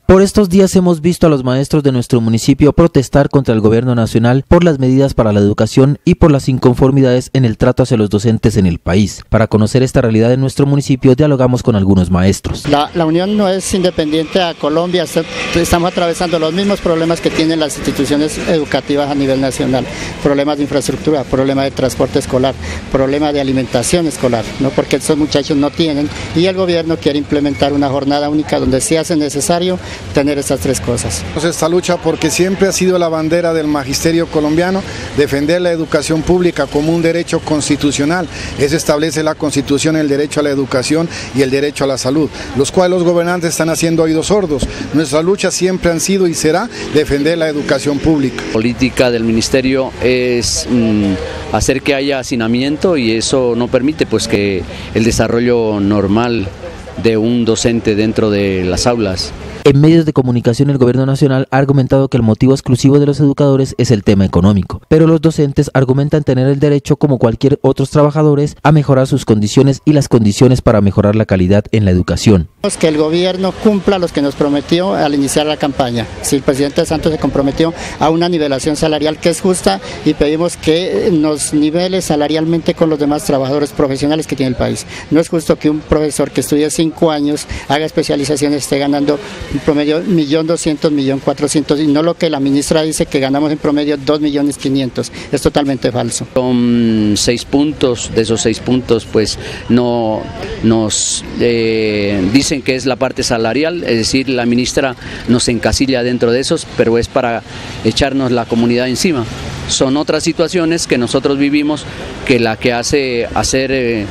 Por estos días hemos visto a los maestros de nuestro municipio protestar contra el gobierno nacional por las medidas para la educación y por las inconformidades en el trato hacia los docentes en el país. Para conocer esta realidad en nuestro municipio, dialogamos con algunos maestros. La Unión no es independiente a Colombia, estamos atravesando los mismos problemas que tienen las instituciones educativas a nivel nacional. Problemas de infraestructura, problemas de transporte escolar, problemas de alimentación escolar, ¿no? Porque estos muchachos no tienen, y el gobierno quiere implementar una jornada única donde se hace necesario tener estas tres cosas. Esta lucha, porque siempre ha sido la bandera del magisterio colombiano, defender la educación pública como un derecho constitucional. Eso establece la Constitución, el derecho a la educación y el derecho a la salud, los cuales los gobernantes están haciendo oídos sordos. Nuestra lucha siempre han sido y será defender la educación pública. La política del ministerio es hacer que haya hacinamiento, y eso no permite pues que el desarrollo normal de un docente dentro de las aulas. En medios de comunicación, el gobierno nacional ha argumentado que el motivo exclusivo de los educadores es el tema económico, pero los docentes argumentan tener el derecho, como cualquier otros trabajadores, a mejorar sus condiciones y las condiciones para mejorar la calidad en la educación. Que el gobierno cumpla los que nos prometió al iniciar la campaña. Si el presidente Santos se comprometió a una nivelación salarial que es justa, y pedimos que nos nivele salarialmente con los demás trabajadores profesionales que tiene el país. No es justo que un profesor que estudia 5 años, haga especializaciones, esté ganando en promedio 1.200.000, 1.400.000, y no lo que la ministra dice, que ganamos en promedio 2.500.000. Es totalmente falso. Son 6 puntos, de esos 6 puntos pues no nos dicen que es la parte salarial, es decir, la ministra nos encasilla dentro de esos, pero es para echarnos la comunidad encima. Son otras situaciones que nosotros vivimos, que la que hace hacer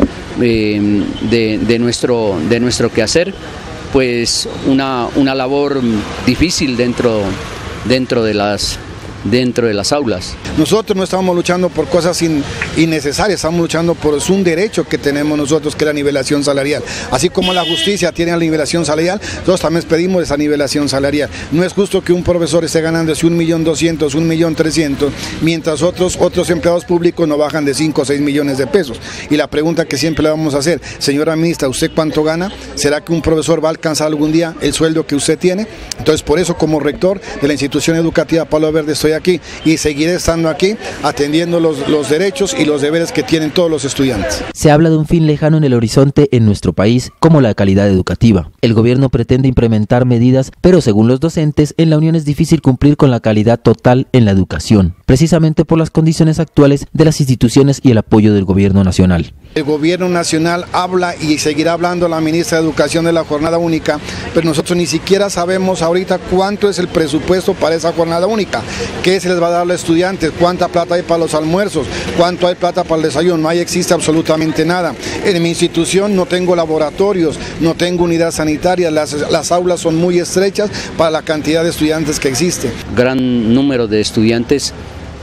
de nuestro quehacer pues una labor difícil dentro de las aulas. Nosotros no estamos luchando por cosas innecesarias, estamos luchando por un derecho que tenemos nosotros, que es la nivelación salarial. Así como la justicia tiene la nivelación salarial, nosotros también pedimos esa nivelación salarial. No es justo que un profesor esté ganando 1.200.000, 1.300.000, mientras otros empleados públicos no bajan de 5 o 6 millones de pesos. Y la pregunta que siempre le vamos a hacer: señora ministra, ¿usted cuánto gana? ¿Será que un profesor va a alcanzar algún día el sueldo que usted tiene? Entonces, por eso, como rector de la institución educativa Palo Verde, estoy aquí y seguiré estando aquí atendiendo los derechos y los deberes que tienen todos los estudiantes. Se habla de un fin lejano en el horizonte en nuestro país, como la calidad educativa. El gobierno pretende implementar medidas, pero según los docentes, en la Unión es difícil cumplir con la calidad total en la educación, precisamente por las condiciones actuales de las instituciones y el apoyo del gobierno nacional. El gobierno nacional habla y seguirá hablando la ministra de Educación de la jornada única, pero nosotros ni siquiera sabemos ahorita cuánto es el presupuesto para esa jornada única, qué se les va a dar a los estudiantes, cuánta plata hay para los almuerzos, cuánto hay plata para el desayuno. No existe absolutamente nada. En mi institución no tengo laboratorios, no tengo unidad sanitaria, las aulas son muy estrechas para la cantidad de estudiantes que existe. Gran número de estudiantes,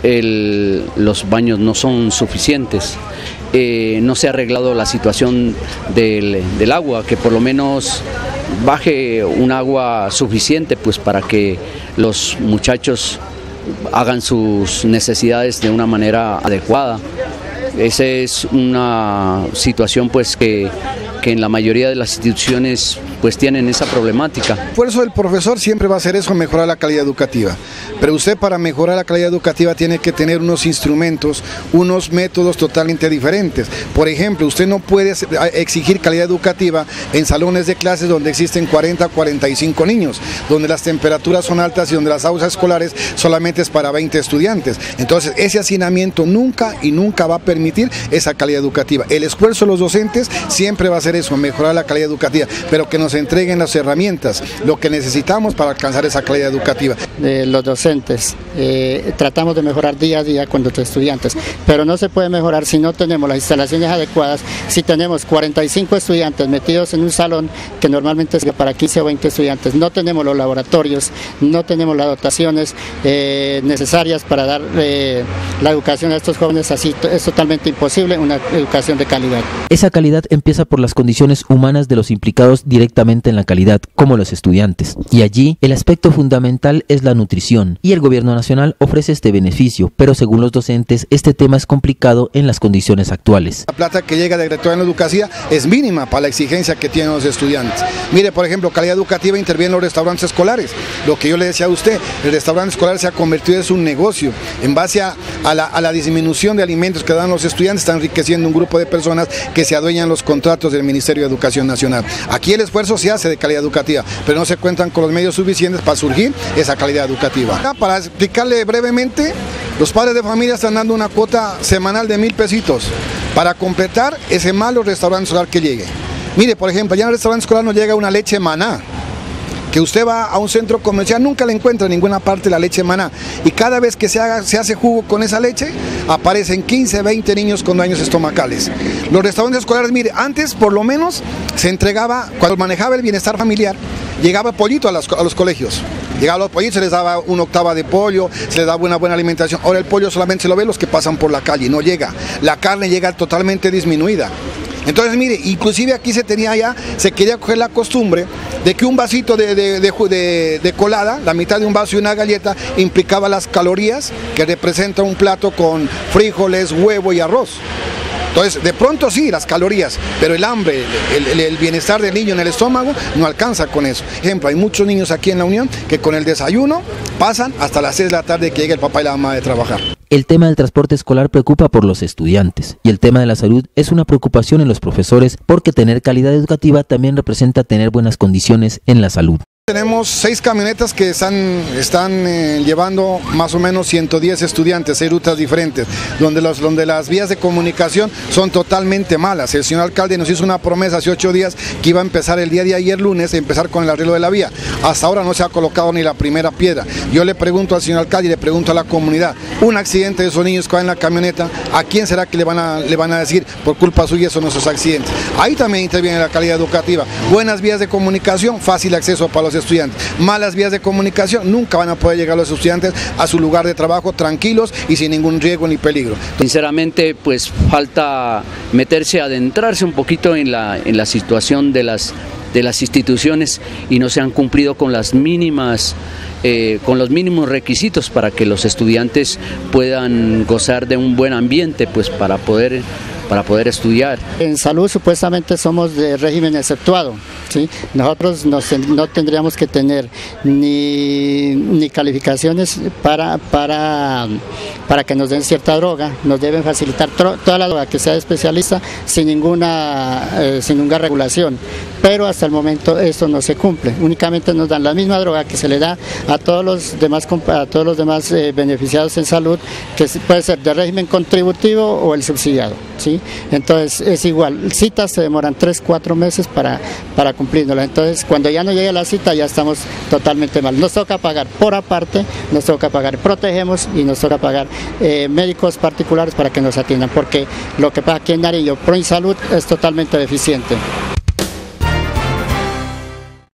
los baños no son suficientes. No se ha arreglado la situación del agua, que por lo menos baje un agua suficiente pues para que los muchachos hagan sus necesidades de una manera adecuada. Esa es una situación pues que en la mayoría de las instituciones pues tienen esa problemática. El esfuerzo del profesor siempre va a ser eso, mejorar la calidad educativa. Pero usted, para mejorar la calidad educativa, tiene que tener unos instrumentos, unos métodos totalmente diferentes. Por ejemplo, usted no puede exigir calidad educativa en salones de clases donde existen 40, 45 niños, donde las temperaturas son altas y donde las aulas escolares solamente es para 20 estudiantes. Entonces, ese hacinamiento nunca va a permitir esa calidad educativa. El esfuerzo de los docentes siempre va a ser eso, mejorar la calidad educativa, pero que nos entreguen las herramientas, lo que necesitamos para alcanzar esa calidad educativa. Los docentes tratamos de mejorar día a día con nuestros estudiantes, pero no se puede mejorar si no tenemos las instalaciones adecuadas, si tenemos 45 estudiantes metidos en un salón que normalmente es para 15 o 20 estudiantes, no tenemos los laboratorios, no tenemos las dotaciones necesarias para dar la educación a estos jóvenes. Así es totalmente imposible una educación de calidad. Esa calidad empieza por las condiciones humanas de los implicados directamente en la calidad, como los estudiantes. Y allí, el aspecto fundamental es la nutrición, y el gobierno nacional ofrece este beneficio, pero según los docentes, este tema es complicado en las condiciones actuales. La plata que llega de Directoría de Educación es mínima para la exigencia que tienen los estudiantes. Mire, por ejemplo, calidad educativa interviene en los restaurantes escolares. Lo que yo le decía a usted, el restaurante escolar se ha convertido en un negocio. En base a la disminución de alimentos que dan los estudiantes, está enriqueciendo un grupo de personas que se adueñan los contratos del Ministerio de Educación Nacional. Aquí el esfuerzo se hace de calidad educativa, pero no se cuentan con los medios suficientes para surgir esa calidad educativa. Para explicarle brevemente, los padres de familia están dando una cuota semanal de 1.000 pesitos para completar ese malo restaurante escolar que llegue. Mire, por ejemplo, allá en el restaurante escolar nos llega una leche Maná, que usted va a un centro comercial, nunca le encuentra en ninguna parte la leche Maná, y cada vez que se hace jugo con esa leche, aparecen 15, 20 niños con daños estomacales. Los restaurantes escolares, mire, antes por lo menos se entregaba, cuando manejaba el bienestar familiar, llegaba pollito a los colegios. Llegaban los pollitos, se les daba una octava de pollo, se les daba una buena alimentación. Ahora el pollo solamente se lo ven los que pasan por la calle, no llega. La carne llega totalmente disminuida. Entonces, mire, inclusive aquí se quería coger la costumbre de que un vasito de colada, la mitad de un vaso y una galleta, implicaba las calorías que representa un plato con frijoles, huevo y arroz. Entonces, de pronto sí, las calorías, pero el hambre, el bienestar del niño en el estómago no alcanza con eso. Por ejemplo, hay muchos niños aquí en la Unión que con el desayuno pasan hasta las 6 de la tarde que llega el papá y la mamá de trabajar. El tema del transporte escolar preocupa por los estudiantes y el tema de la salud es una preocupación en los profesores porque tener calidad educativa también representa tener buenas condiciones en la salud. Tenemos 6 camionetas que están llevando más o menos 110 estudiantes, 6 rutas diferentes, donde las vías de comunicación son totalmente malas. El señor alcalde nos hizo una promesa hace 8 días que iba a empezar el día de ayer lunes, a empezar con el arreglo de la vía. Hasta ahora no se ha colocado ni la primera piedra. Yo le pregunto al señor alcalde y le pregunto a la comunidad, un accidente de esos niños que van en la camioneta, ¿a quién será que le van a decir por culpa suya son nuestros accidentes? Ahí también interviene la calidad educativa. Buenas vías de comunicación, fácil acceso para los estudiantes. Malas vías de comunicación, nunca van a poder llegar los estudiantes a su lugar de trabajo tranquilos y sin ningún riesgo ni peligro. Sinceramente, pues falta adentrarse un poquito en la situación de las instituciones y no se han cumplido con las mínimas con los mínimos requisitos para que los estudiantes puedan gozar de un buen ambiente, pues para poder estudiar. En salud supuestamente somos de régimen exceptuado, ¿sí? Nosotros no tendríamos que tener ni calificaciones para que nos den cierta droga, nos deben facilitar toda la droga que sea especialista sin ninguna regulación, pero hasta el momento esto no se cumple, únicamente nos dan la misma droga que se le da a todos los demás beneficiados en salud, que puede ser de régimen contributivo o el subsidiado, ¿sí? Entonces es igual, citas se demoran 3-4 meses para cumplirlo. Entonces cuando ya no llegue la cita ya estamos totalmente mal. Nos toca pagar por aparte, nos toca pagar Protegemos y nos toca pagar médicos particulares para que nos atiendan, porque lo que pasa aquí en Nariño, Proinsalud es totalmente deficiente.